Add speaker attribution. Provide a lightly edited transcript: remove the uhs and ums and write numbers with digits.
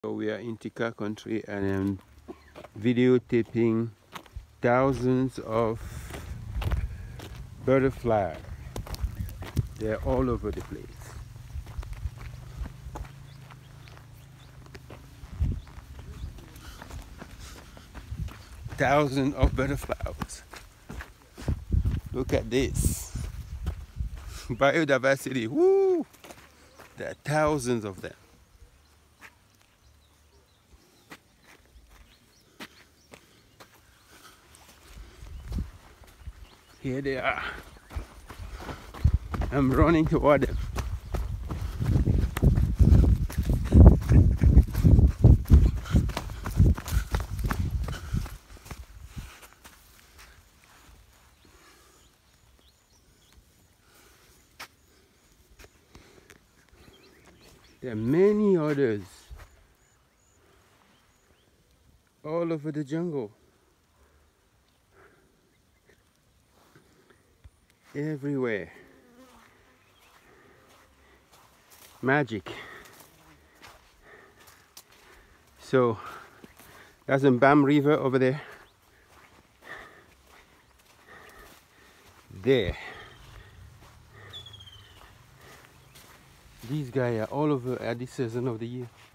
Speaker 1: So we are in Tikar country and I'm videotaping thousands of butterflies. They're all over the place. Thousands of butterflies. Look at this. Biodiversity, woo! There are thousands of them. Here they are. I'm running toward them. There are many others all over the jungle. Everywhere. Magic. So that's a Bam River over there. There. These guys are all over at this season of the year.